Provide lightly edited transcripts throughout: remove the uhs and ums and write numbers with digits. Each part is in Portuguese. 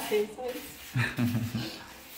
bater, só isso.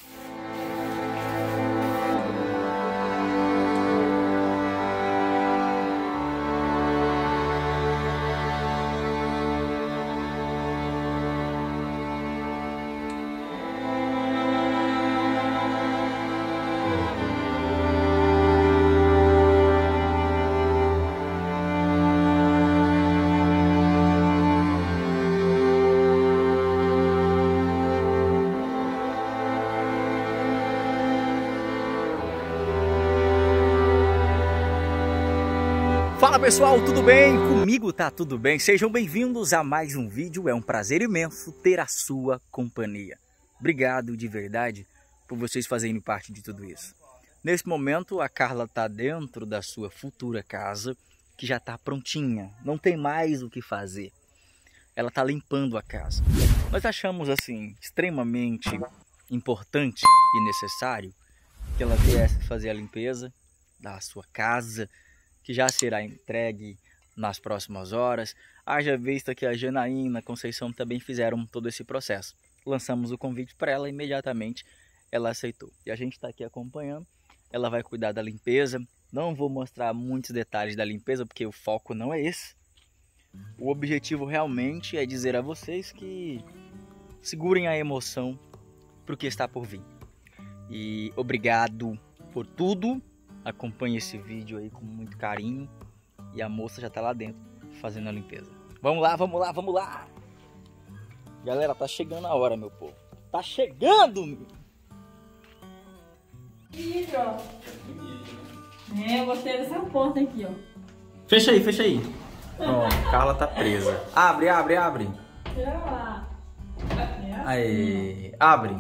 Fala pessoal, tudo bem? Comigo tá tudo bem? Sejam bem-vindos a mais um vídeo. É um prazer imenso ter a sua companhia. Obrigado de verdade por vocês fazerem parte de tudo isso. Nesse momento a Carla tá dentro da sua futura casa, que já tá prontinha, não tem mais o que fazer. Ela tá limpando a casa. Nós achamos assim extremamente importante e necessário que ela viesse fazer a limpeza da sua casa, que já será entregue nas próximas horas. Haja vista que a Janaína, a Conceição também fizeram todo esse processo. Lançamos o convite para ela e imediatamente ela aceitou. E a gente está aqui acompanhando, ela vai cuidar da limpeza. Não vou mostrar muitos detalhes da limpeza, porque o foco não é esse. O objetivo realmente é dizer a vocês que segurem a emoção para o que está por vir. E obrigado por tudo. Acompanhe esse vídeo aí com muito carinho. E a moça já tá lá dentro fazendo a limpeza. Vamos lá, vamos lá, vamos lá! Galera, tá chegando a hora, meu povo. Tá chegando! Isso, ó. Eu gostei dessa porta aqui, ó. Fecha aí, fecha aí. Pronto, Carla tá presa. Abre, abre, abre. Olha lá. Aí, abre.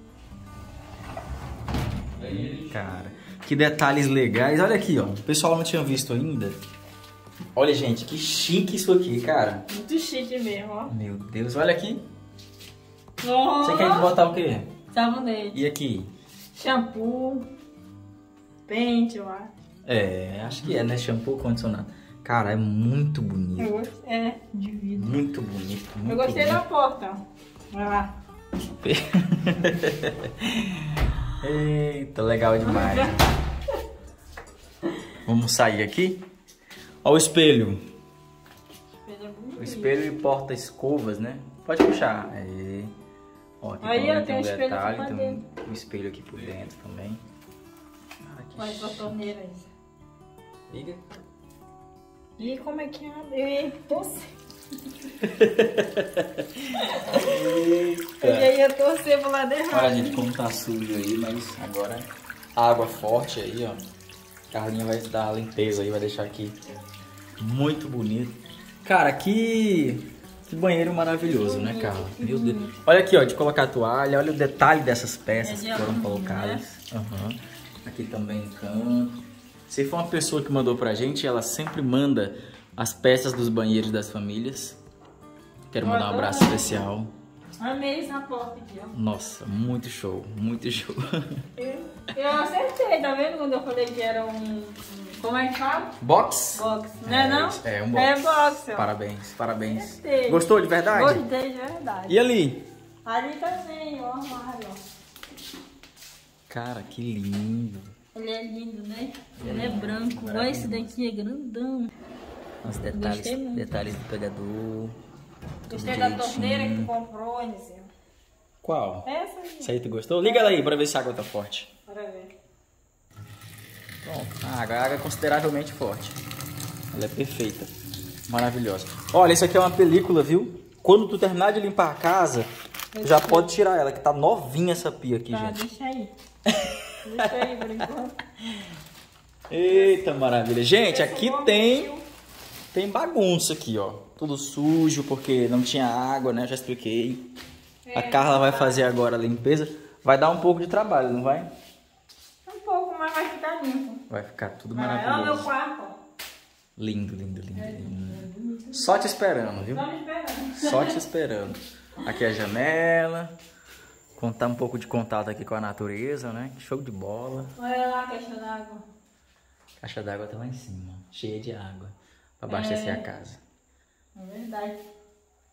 Cara, que detalhes legais. Olha aqui, ó. O pessoal não tinha visto ainda. Olha, gente, que chique isso aqui, cara. Muito chique mesmo, ó. Meu Deus, olha aqui. Oh, Você quer botar o quê? sabonete. E aqui? Shampoo. Pente, eu acho. É, acho que é, né? Shampoo, condicionado. Cara, é muito bonito. Eu gostei. É, de vidro. Muito bonito. Muito Eu gostei bonito. da porta, ó. Vai lá. Eita, legal demais. Vamos sair aqui. Ó o espelho. O espelho e porta-escovas, né? Pode puxar. Aí, ó, aqui Aí, também ó, tem um tem um espelho detalhe, aqui pra tem um espelho aqui por dentro também. Cara, que Vai pra torneira aí. Liga. E como é que abre? Torcer. Eu já ia torcer pro lado errado. Olha, gente, como tá sujo aí, mas agora água forte aí, ó. Carlinha vai dar a limpeza aí, vai deixar aqui muito bonito. Cara, que banheiro maravilhoso, né, Carla? Meu Deus. Olha aqui, ó, de colocar a toalha, olha o detalhe dessas peças que foram colocadas. Uhum. Aqui também no canto. Se for uma pessoa que mandou pra gente, ela sempre manda as peças dos banheiros das famílias. Quero mandar um abraço especial. Amei essa porta aqui, ó. Nossa, muito show, muito show. Eu acertei, tá vendo? Quando eu falei que era como é que fala? Box? Box, não é não? É um box. É box, ó. Parabéns, parabéns. Acertei. Gostou de verdade? Gostei de verdade. E ali? Ali também, ó, armário, ó. Cara, que lindo. Ele é lindo, né? Ele é branco. Olha esse daqui, é grandão. Os Gostei muito. detalhes do pegador. Gostei da torneira que tu comprou, Eliseu. Qual? Essa aí. Essa aí tu gostou? Liga ela aí pra ver se a água tá forte. Bora ver. Pronto, a água é consideravelmente forte. Ela é perfeita. Maravilhosa. Olha, isso aqui é uma película, viu? Quando tu terminar de limpar a casa, tu já pode tirar ela, que tá novinha essa pia aqui, Tá, gente. deixa aí. Deixa aí por enquanto. Eita, maravilha. Gente, aqui tem bagunça aqui, ó. Tudo sujo porque não tinha água, né? Já expliquei. A Carla vai fazer agora a limpeza. Vai dar um pouco de trabalho, não vai? Um pouco, mas vai ficar limpo. Vai ficar tudo Olha o meu maravilhoso. quarto, ó. Lindo, lindo, lindo, lindo. Só te esperando, viu? Tô me esperando. Só te esperando. Aqui é a janela. Contar um pouco de contato aqui com a natureza, né? Show de bola. Olha lá a caixa d'água. A caixa d'água tá lá em cima, cheia de água. Pra abastecer a casa. É verdade.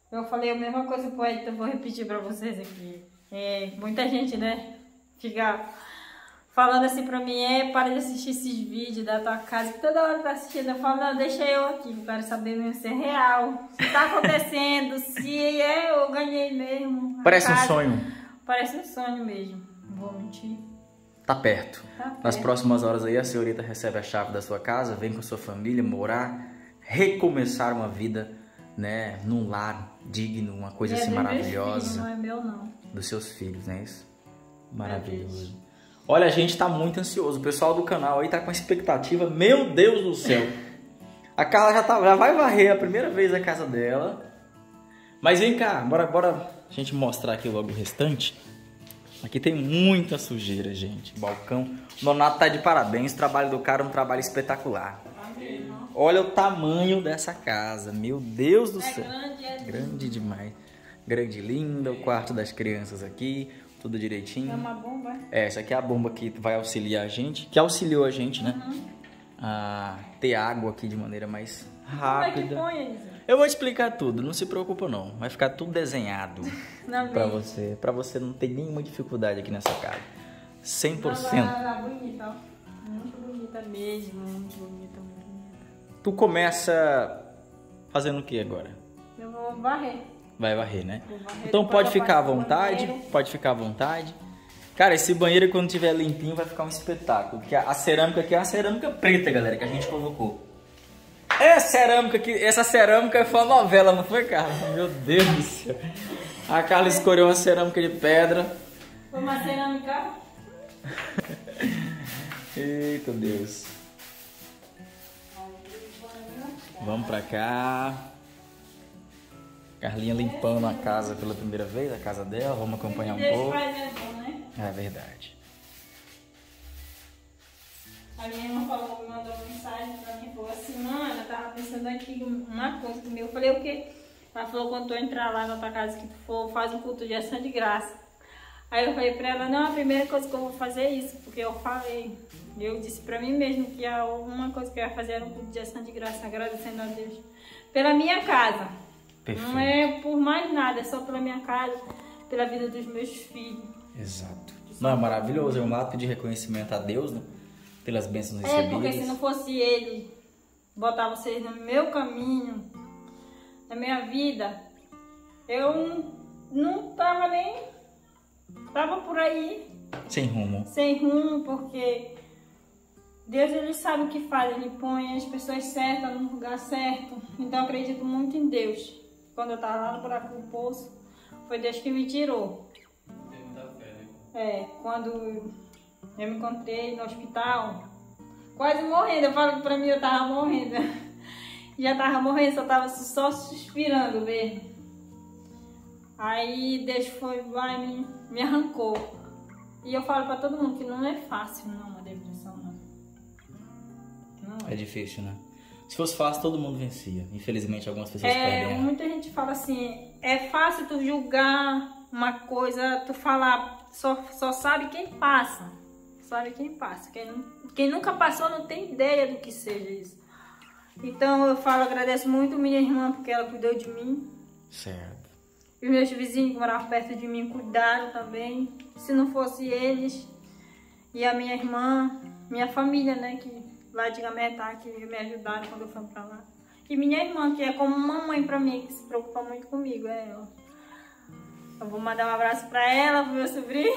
Eu falei a mesma coisa pro Edson, eu vou repetir pra vocês aqui. Muita gente, né, fica falando assim pra mim, para de assistir esses vídeos da tua casa, que toda hora tá assistindo. Eu falo, não, deixa eu aqui, eu quero saber mesmo se é real, se tá acontecendo, se eu ganhei mesmo. Parece um sonho. Parece um sonho mesmo, não vou mentir. Tá perto. Tá perto. Nas próximas horas aí, a senhorita recebe a chave da sua casa, vem com a sua família morar, recomeçar uma vida, né, num lar digno, uma coisa assim maravilhosa. Filhos, não é meu, não. Dos seus filhos, não é isso? Maravilhoso. Olha, a gente tá muito ansioso. O pessoal do canal aí tá com expectativa. Meu Deus do céu. A Carla já vai varrer a primeira vez a casa dela. Mas vem cá, bora a gente mostrar aqui logo o restante. Aqui tem muita sujeira, gente. Balcão. O Nonato tá de parabéns. O trabalho do cara é um trabalho espetacular. Olha o tamanho dessa casa. Meu Deus do céu. Grande demais. Grande, linda. O quarto das crianças aqui. Tudo direitinho. É uma bomba? Essa aqui é a bomba que vai auxiliar a gente. Que auxiliou a gente, né? A ter água aqui de maneira mais rápida. Como é que põe isso? Eu vou explicar tudo. Não se preocupa não. Vai ficar tudo desenhado pra você. Pra você não ter nenhuma dificuldade aqui nessa casa. 100%. Ela bonita, ó. Muito bonita mesmo. Muito bonita, muito bonita. Tu começa fazendo o que agora? Eu vou varrer. Vai varrer, né? Vou varrer, Então depois pode eu ficar à passo o vontade. banheiro. Pode ficar à vontade. Cara, esse banheiro quando tiver limpinho vai ficar um espetáculo. Porque a cerâmica aqui é uma cerâmica preta, galera, que a gente colocou. Essa cerâmica foi uma novela, não foi, Carla? Meu Deus do céu. A Carla escolheu uma cerâmica de pedra. Foi uma cerâmica. Eita Deus. Vamos pra cá. Carlinha limpando a casa pela primeira vez, a casa dela. Vamos acompanhar um pouco. É bom, né? É verdade. A minha irmã falou, mandou uma mensagem pra mim, falou assim, mano, eu tava pensando aqui uma coisa comigo. Eu falei, o quê? Ela falou, quando tu entrar lá na tua casa, que tu for, faz um culto de ação de graça. Aí eu falei pra ela, não, a primeira coisa que eu vou fazer é isso, porque eu falei. Eu disse pra mim mesmo que uma coisa que eu ia fazer era um culto de ação de graça, agradecendo a Deus pela minha casa. Perfeito. Não é por mais nada, é só pela minha casa, pela vida dos meus filhos. Exato. Não, é maravilhoso, é um ato de reconhecimento a Deus, né? Pelas bênçãos recebidas. Porque se não fosse Ele botar vocês no meu caminho, na minha vida, eu não tava nem... Tava por aí. Sem rumo. Sem rumo, porque Deus, Ele sabe o que faz. Ele põe as pessoas certas no lugar certo. Então eu acredito muito em Deus. Quando eu tava lá no buraco do poço, foi Deus que me tirou. Tem muita fé, né? Quando eu me encontrei no hospital, quase morrendo. Eu falo que pra mim eu tava morrendo. Já tava morrendo, só tava só suspirando mesmo. Aí Deus foi lá e me arrancou. E eu falo pra todo mundo que não é fácil não, a depressão não. Não É difícil, né? Se fosse fácil, todo mundo vencia. Infelizmente, algumas pessoas perdem. Muita gente fala assim, é fácil tu julgar uma coisa, tu falar, só sabe quem passa. Sabe quem passa. Quem nunca passou não tem ideia do que seja isso. Então eu falo, agradeço muito minha irmã, porque ela cuidou de mim. Certo. Os meus vizinhos que moravam perto de mim cuidaram também. Se não fosse eles e a minha irmã, minha família, né, que lá de Gametá, que me ajudaram quando eu fui pra lá. E minha irmã, que é como uma mãe pra mim, que se preocupa muito comigo, é ela. Eu vou mandar um abraço pra ela, pro meu sobrinho.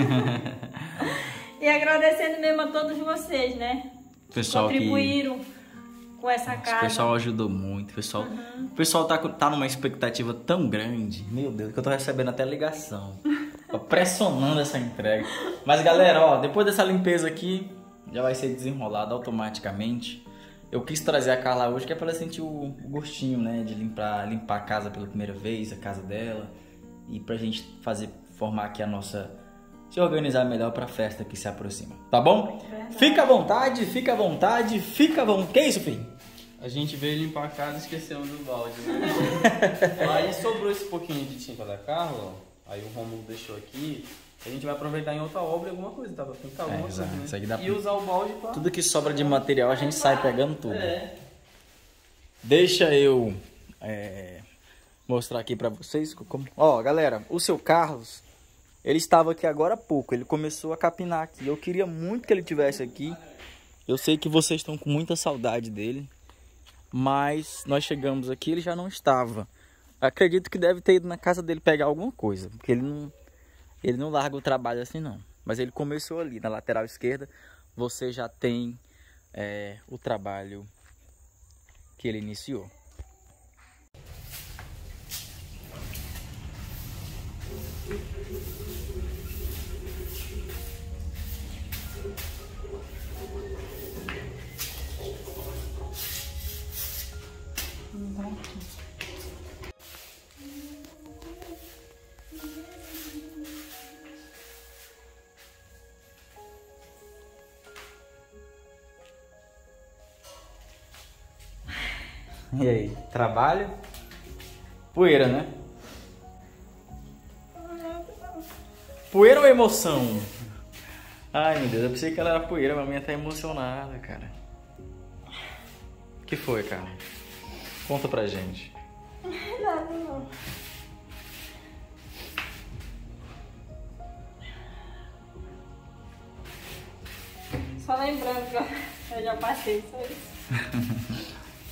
E agradecendo mesmo a todos vocês, né? Pessoal contribuíram com essa casa. O pessoal ajudou muito. O pessoal tá numa expectativa tão grande. Meu Deus, que eu tô recebendo até ligação. Tô pressionando essa entrega. Mas galera, ó, depois dessa limpeza aqui, já vai ser desenrolado automaticamente. Eu quis trazer a Carla hoje, que é pra ela sentir o gostinho, né? De limpar a casa pela primeira vez, a casa dela. E pra gente formar aqui a nossa... Se organizar melhor pra festa que se aproxima. Tá bom? Verdade. Fica à vontade, fica à vontade, fica à vontade. Que isso, filho? A gente veio limpar a casa e esquecemos do balde, né? Aí sobrou esse pouquinho de tinta da Carla, ó. Aí o Romulo deixou aqui. A gente vai aproveitar em outra obra alguma coisa, tá? Pra pintar alguma coisa, exato. né? Isso aqui dá E usar o balde pra... Tudo que sobra de material a gente sai pegando tudo. É. Deixa eu mostrar aqui pra vocês. Ó, galera, o seu Carlos, ele estava aqui agora há pouco. Ele começou a capinar aqui. Eu queria muito que ele tivesse aqui. Eu sei que vocês estão com muita saudade dele. Mas nós chegamos aqui, ele já não estava. Acredito que deve ter ido na casa dele pegar alguma coisa. Porque ele não larga o trabalho assim não. Mas ele começou ali, na lateral esquerda. Você já tem o trabalho que ele iniciou. E aí, trabalho? Poeira, né? Poeira ou emoção? Ai, meu Deus, eu pensei que ela era poeira, mas a minha tá emocionada, cara. O que foi, cara? Conta pra gente. Nada, não. Só lembrando que eu já passei, só isso.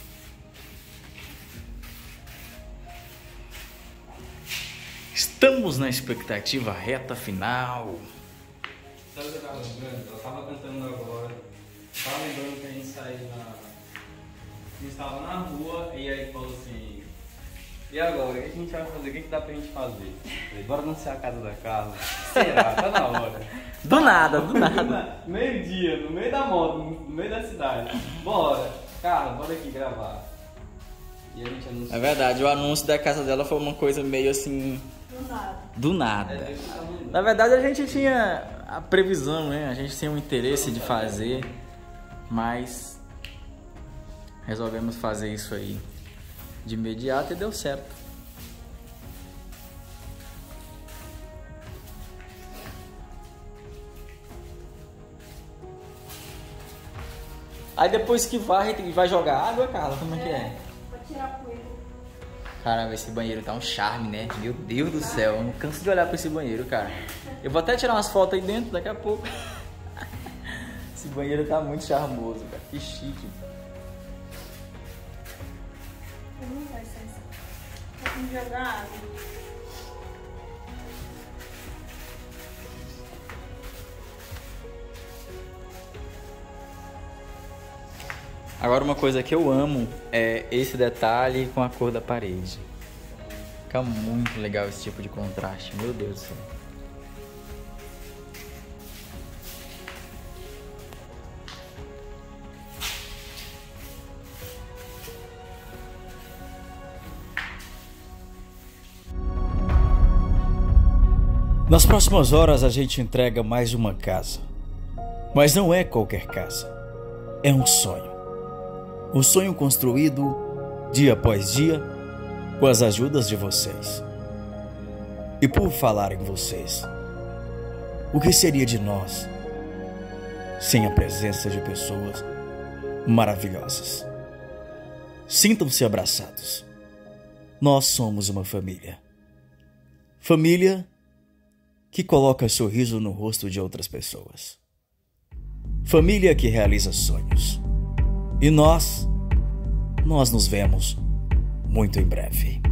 Estamos na expectativa reta final. Sabe o que eu tava lembrando? Eu tava cantando agora. Tava lembrando que a gente saiu a gente tava na rua e aí falou assim: e agora? O que a gente vai fazer? O que dá pra gente fazer? Falei, bora anunciar a casa da Carla. Será? Tá na hora. Do nada, do nada. Meio-dia, no meio da moto, no meio da cidade. Bora. Carla, bora aqui gravar. E a gente anunciou. É verdade, o anúncio da casa dela foi uma coisa meio assim... Do nada. Do nada. Na verdade a gente tinha a previsão, né? A gente tinha o interesse de fazer, mas resolvemos fazer isso aí de imediato e deu certo. Aí depois que vai jogar água, Carla, como é que é? Pra tirar poeira. Caramba, esse banheiro tá um charme, né? Meu Deus do céu, eu não canso de olhar pra esse banheiro, cara. Eu vou até tirar umas fotos aí dentro daqui a pouco. Esse banheiro tá muito charmoso, cara. Que chique. Não vai ser isso. Vou jogar água. Agora uma coisa que eu amo é esse detalhe com a cor da parede. Fica muito legal esse tipo de contraste, meu Deus do céu. Nas próximas horas a gente entrega mais uma casa. Mas não é qualquer casa. É um sonho. Um sonho construído dia após dia com as ajudas de vocês. E por falar em vocês, o que seria de nós sem a presença de pessoas maravilhosas? Sintam-se abraçados. Nós somos uma família. Família que coloca sorriso no rosto de outras pessoas. Família que realiza sonhos. E nós nos vemos muito em breve.